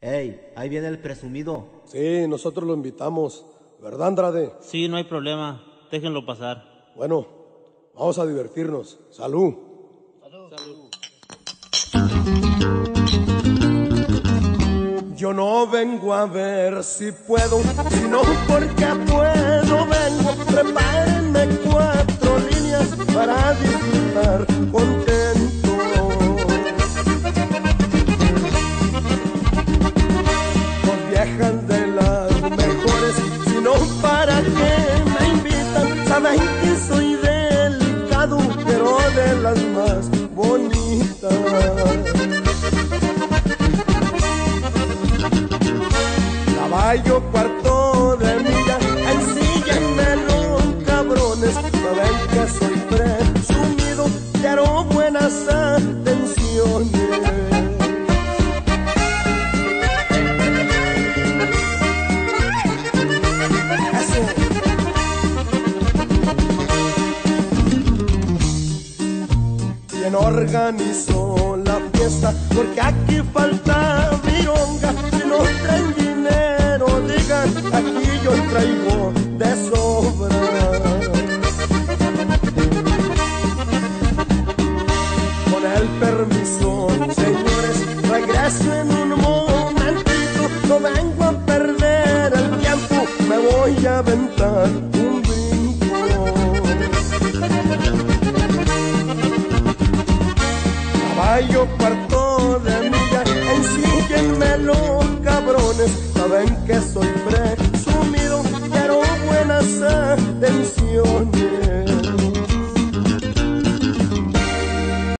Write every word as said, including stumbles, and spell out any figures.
Ey, ahí viene el presumido. Sí, nosotros lo invitamos, ¿verdad, Andrade? Sí, no hay problema. Déjenlo pasar. Bueno, vamos a divertirnos. ¡Salud! Salud. Salud. Yo no vengo a ver si puedo, sino porque puedo vengo. Prepárenme cuatro líneas para disfrutar contento. No viejas de las mejores, sino para que me invitan. Saben que soy delicado, pero de las más bonitas. Caballo cuarto de milla, ensíllenmelo, cabrones. Saben que soy presumido, quiero buenas atenciones. Eso. ¿Quién organizó la fiesta? Porque aquí falta vironga. Si no traen dinero, digan, aquí yo traigo de sobra. Con el permiso, señores, regreso en un momentito. No vengo a perder el tiempo, me voy a aventar un brinco. Caballo cuarto de milla, ensíllenmelo, cabrones. Saben que soy presumido, quiero buenas atenciones.